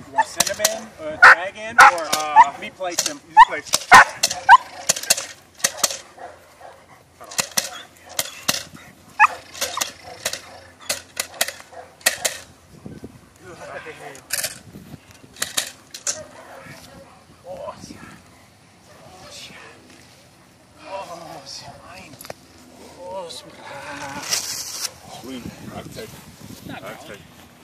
You want to send them in, tag in, or me place them? You just place them. Sweet. I'll take it. I'll take it.